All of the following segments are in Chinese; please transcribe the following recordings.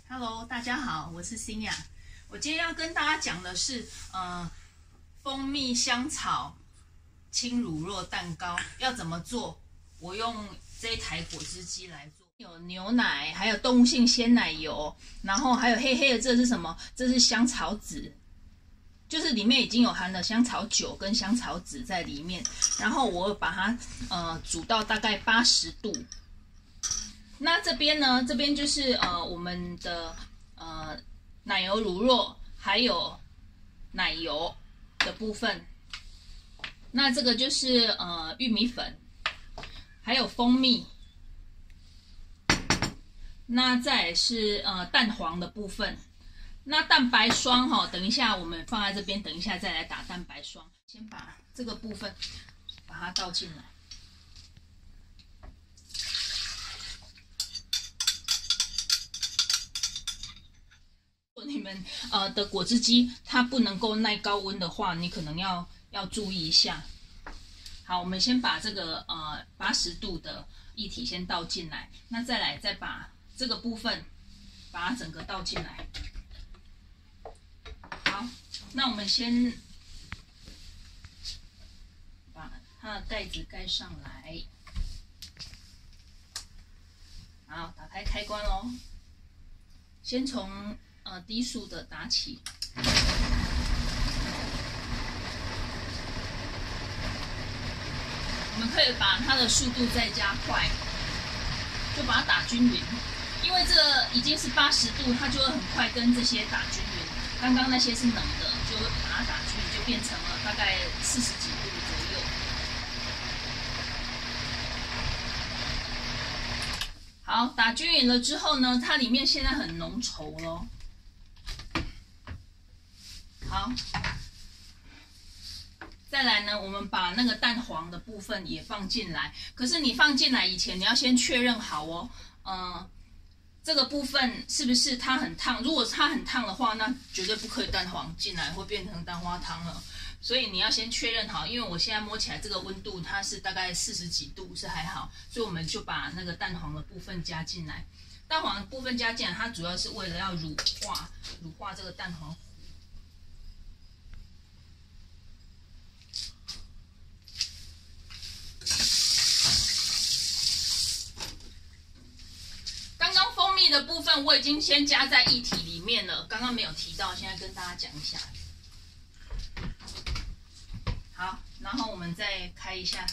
Hello， 大家好，我是欣雅。我今天要跟大家讲的是，蜂蜜香草轻乳酪蛋糕要怎么做。我用这一台果汁机来做，有牛奶，还有动物性鲜奶油，然后还有黑黑的，这是什么？这是香草籽，就是里面已经有含了香草酒跟香草籽在里面。然后我把它煮到大概80度。那这边呢？这边就是我们的奶油乳酪还有奶油的部分。那这个就是玉米粉，还有蜂蜜。那再来是蛋黄的部分。那蛋白霜等一下我们放在这边，等一下再来打蛋白霜。先把这个部分把它倒进来。如果你们的果汁机它不能够耐高温的话，你可能要注意一下。好，我们先把这个80度的液体先倒进来，那再把这个部分把它整个倒进来。好，那我们先把它的盖子盖上来。好，打开开关咯。先从低速的打起，我们可以把它的速度再加快，就把它打均匀。因为这已经是80度，它就会很快跟这些打均匀。刚刚那些是冷的，就把它打均匀，就变成了大概40几度左右。好，打均匀了之后呢，它里面现在很浓稠咯。好，再来呢，我们把那个蛋黄的部分也放进来。可是你放进来以前，你要先确认好哦，这个部分是不是它很烫？如果它很烫的话，那绝对不可以蛋黄进来，会变成蛋花汤了。所以你要先确认好，因为我现在摸起来这个温度它是大概40几度，是还好，所以我们就把那个蛋黄的部分加进来。蛋黄的部分加进来，它主要是为了要乳化这个蛋黄。的部分我已经先加在液体里面了，刚刚没有提到，现在跟大家讲一下。好，然后我们再开一下。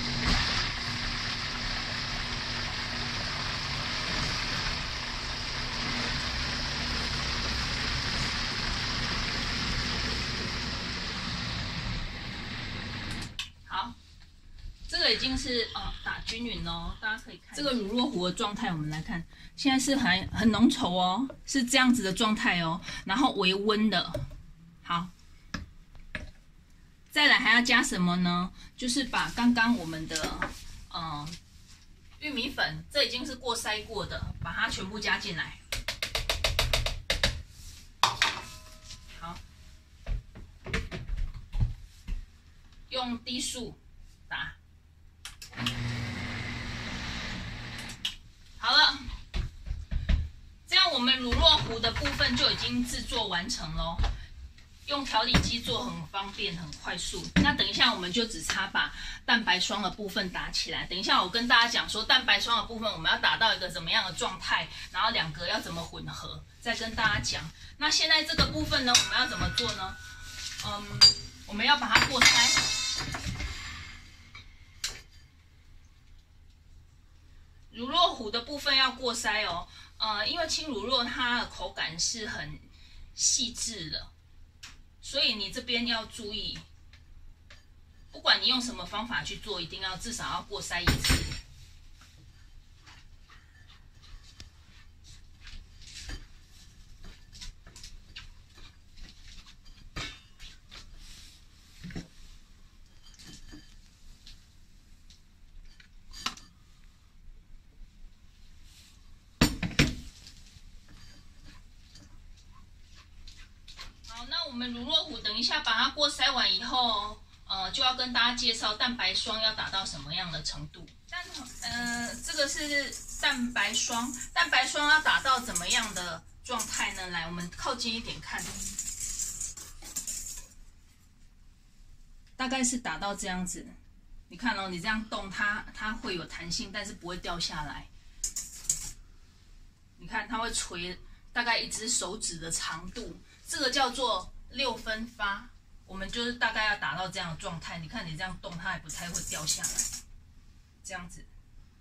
好，这个已经是打均匀咯，大家可以看这个乳酪糊的状态，我们来看。现在是很浓稠哦，是这样子的状态哦，然后微温的。好，再来还要加什么呢？就是把刚刚我们的玉米粉，这已经是过筛过的，把它全部加进来。好，用低速打。好了。我们乳酪糊的部分就已经制作完成咯，用调理机做很方便很快速。那等一下我们就只差把蛋白霜的部分打起来。等一下我跟大家讲说蛋白霜的部分我们要打到一个怎么样的状态，然后两个要怎么混合，再跟大家讲。那现在这个部分呢，我们要怎么做呢？我们要把它过筛。乳酪糊的部分要过筛哦。因为轻乳酪它的口感是很细致的，所以你这边要注意，不管你用什么方法去做，一定要至少要过筛1次。我们乳酪糊等一下把它过筛完以后，就要跟大家介绍蛋白霜要达到什么样的程度。这个是蛋白霜，蛋白霜要达到怎么样的状态呢？来，我们靠近一点看，大概是打到这样子。你看哦，你这样动它会有弹性，但是不会掉下来。你看它会垂大概一只手指的长度，这个叫做6分发。我们就是大概要打到这样的状态。你看你这样动，它也不太会掉下来，这样子。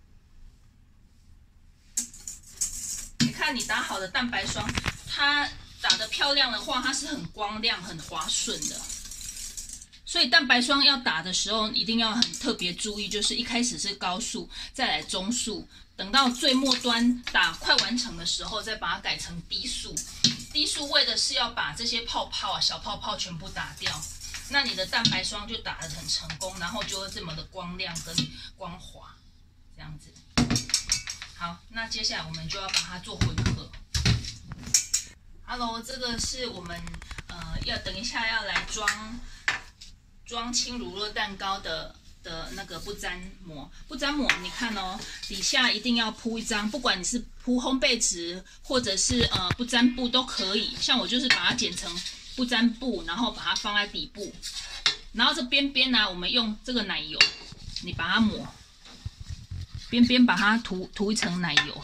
你看你打好的蛋白霜，它打得漂亮的话，它是很光亮、很滑顺的。所以蛋白霜要打的时候，一定要很特别注意，就是一开始是高速，再来中速，等到最末端打快完成的时候，再把它改成低速。低速为的是要把这些泡泡啊、小泡泡全部打掉，那你的蛋白霜就打得很成功，然后就会这么的光亮跟光滑，这样子。好，那接下来我们就要把它做混合。Hello， 这个是我们要等一下要来装轻乳酪蛋糕的那个不粘膜。不粘膜，你看哦，底下一定要铺一张，不管你是铺烘焙纸或者是不粘布都可以。像我就是把它剪成不粘布，然后把它放在底部，然后这边边呢，我们用这个奶油，你把它抹，边边把它涂一层奶油。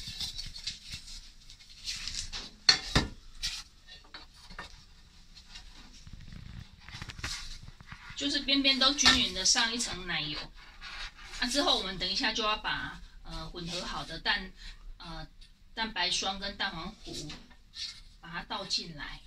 就是边边都均匀的上一层奶油，之后我们等一下就要把混合好的蛋白霜跟蛋黄糊把它倒进来，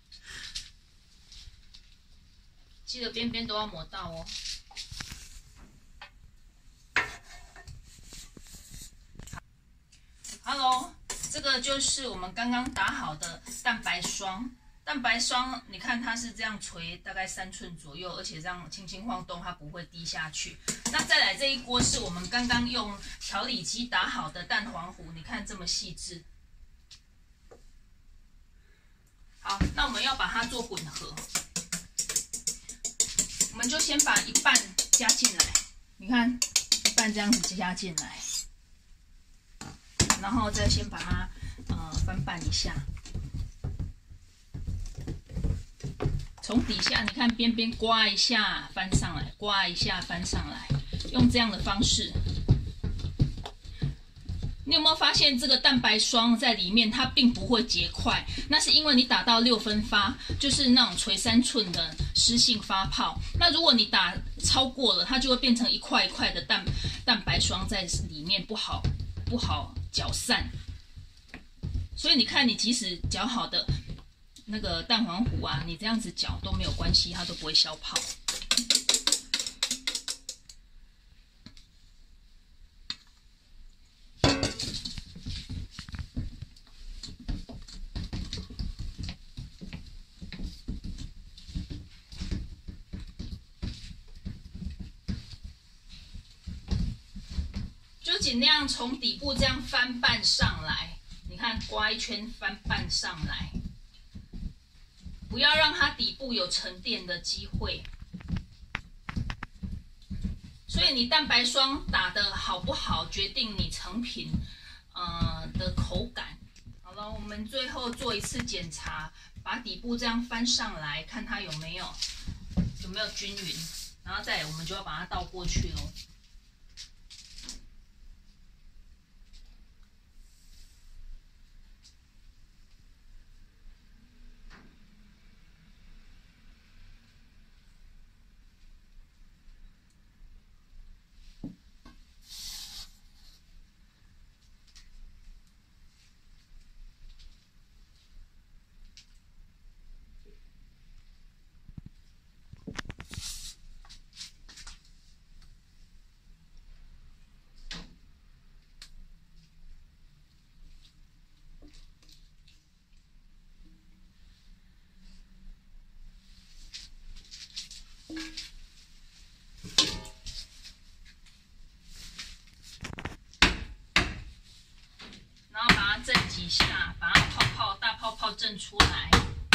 记得边边都要抹到哦。Hello， 这个就是我们刚刚打好的蛋白霜。蛋白霜，你看它是这样垂，大概3寸左右，而且这样轻轻晃动，它不会滴下去。那再来这一锅是我们刚刚用调理机打好的蛋黄糊，你看这么细致。好，那我们要把它做混合，我们就先把一半加进来，你看一半这样子加进来，然后再先把它翻拌一下。从底下你看边边刮一下翻上来，刮一下翻上来，用这样的方式。你有没有发现这个蛋白霜在里面它并不会结块？那是因为你打到6分发，就是那种垂3寸的湿性发泡。那如果你打超过了，它就会变成一块一块的蛋白霜在里面，不好搅散。所以你看，你即使搅好的那个蛋黄糊啊，你这样子搅都没有关系，它都不会消泡。就尽量从底部这样翻拌上来，你看刮一圈翻拌上来。不要让它底部有沉淀的机会，所以你蛋白霜打得好不好，决定你成品的口感。好了，我们最后做一次检查，把底部这样翻上来，看它有没有均匀，然后再来我们就要把它倒过去咯。然后把它震几下，把它大泡泡震出来。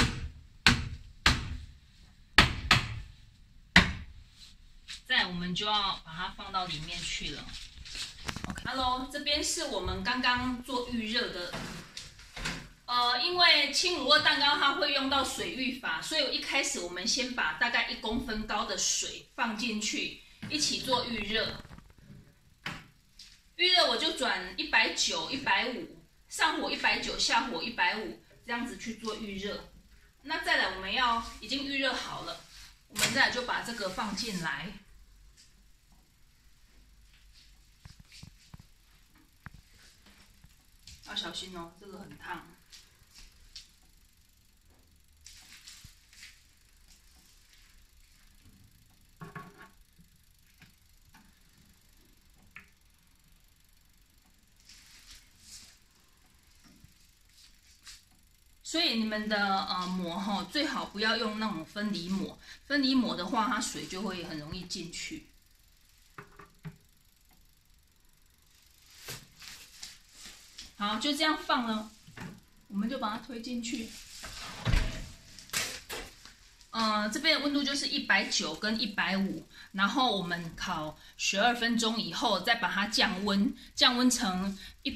再我们就要把它放到里面去了。Hello， 这边是我们刚刚做预热的因为轻乳酪蛋糕它会用到水浴法，所以一开始我们先把大概1公分高的水放进去，一起做预热。预热我就转190、150，上火190，下火150，这样子去做预热。那再来我们已经预热好了，我们再来就把这个放进来。要小心哦，这个很烫。所以你们的膜哈，最好不要用那种分离膜，分离膜的话，它水就会很容易进去。好，就这样放了，我们就把它推进去。这边的温度就是190跟150，然后我们烤12分钟以后，再把它降温，降温成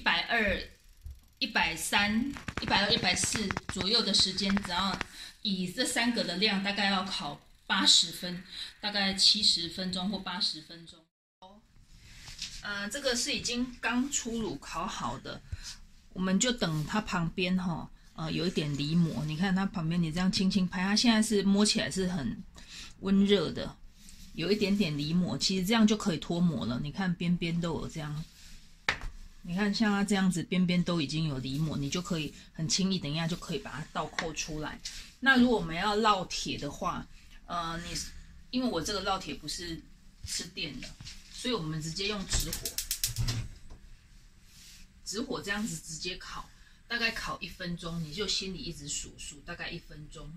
120、130、140左右的时间，只要以这3个的量，大概要烤80分，大概70分钟或80分钟。这个是已经刚出炉烤好的，我们就等它旁边有一点离膜，你看它旁边，你这样轻轻拍，它现在是摸起来是很温热的，有一点点离膜，其实这样就可以脱膜了。你看边边都有这样，你看像它这样子边边都已经有离膜，你就可以很轻易，等一下就可以把它倒扣出来。那如果我们要烙铁的话，因为我这个烙铁不是吃电的，所以我们直接用直火这样子直接烤。大概烤1分钟，你就心里一直数，大概1分钟。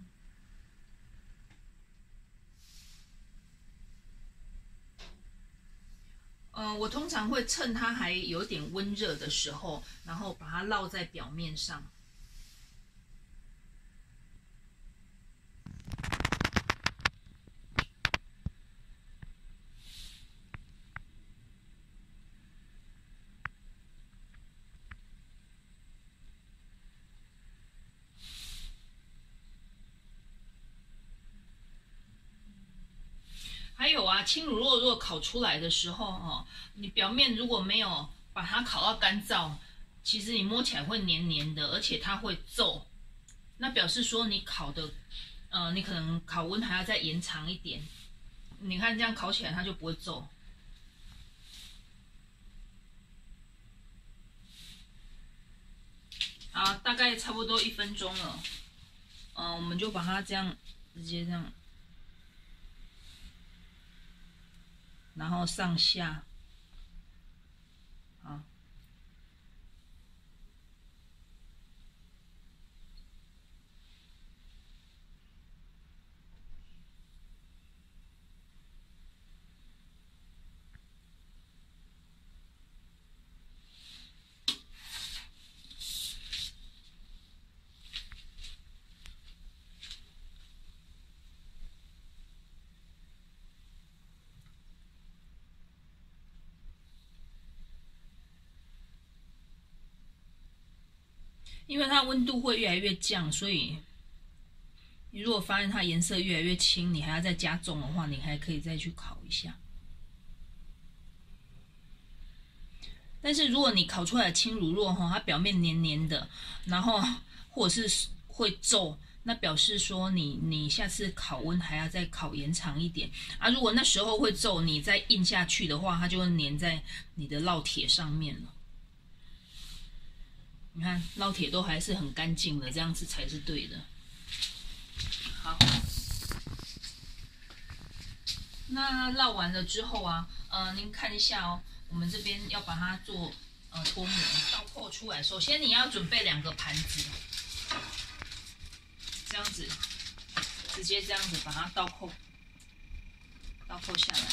我通常会趁它还有点温热的时候，然后把它烙在表面上。还有啊，轻乳酪如果烤出来的时候，你表面如果没有把它烤到干燥，其实你摸起来会黏黏的，而且它会皱。那表示说你烤的，你可能烤温还要再延长一点。你看这样烤起来它就不会皱。好，大概差不多1分钟了。我们就把它这样直接这样。然后上下，好，因为它温度会越来越降，所以你如果发现它颜色越来越青，你还要再加重的话，你还可以再去烤一下。但是如果你烤出来的轻乳酪它表面黏黏的，然后或者是会皱，那表示说你下次烤温还要再烤延长一点啊。如果那时候会皱，你再印下去的话，它就会粘在你的烙铁上面了。你看烙铁都还是很干净的，这样子才是对的。好，那烙完了之后啊，您看一下哦，我们这边要把它做脱模倒扣出来。首先你要准备2个盘子，这样子，直接这样子把它倒扣下来，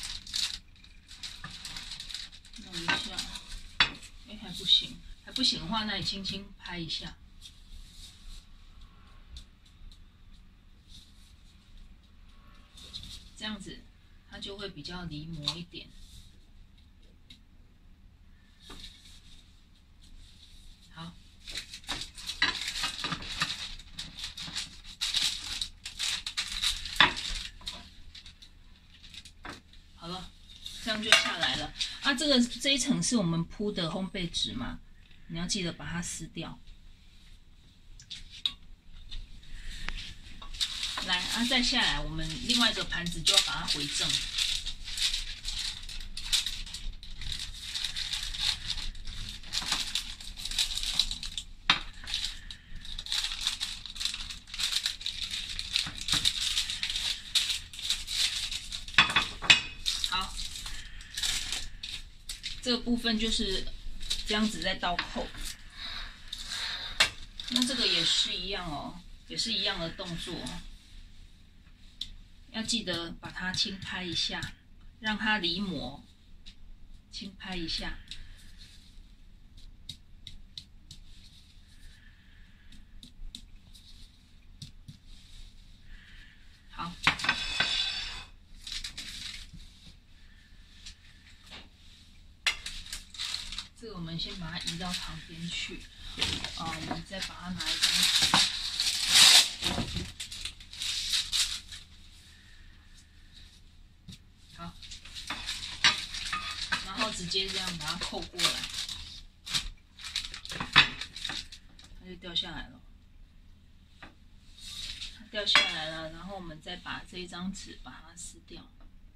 弄一下，还不行。还不行的话，那你轻轻拍一下，这样子它就会比较离模一点。好， 样就下来了。啊，这一层是我们铺的烘焙纸嘛，你要记得把它撕掉。来啊，再下来，我们另外一个盘子就要把它回正。好，这个部分就是这样子在倒扣。那这个也是一样哦，也是一样的动作。要记得把它轻拍一下，让它离模，轻拍一下。好，这个我们先把它移到旁边去，我们再把它拿一张纸。直接这样把它扣过来，它就掉下来了。它掉下来了，然后我们再把这一张纸把它撕掉。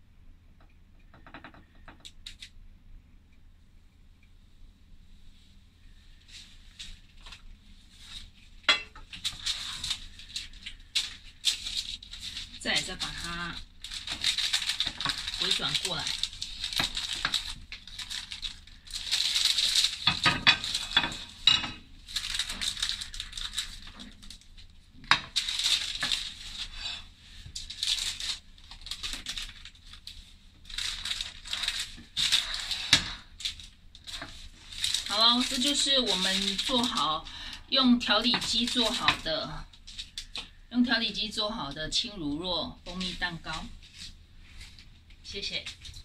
再把它回转过来。好了，这就是我们做好用调理机做好的轻乳酪蜂蜜蛋糕。谢谢。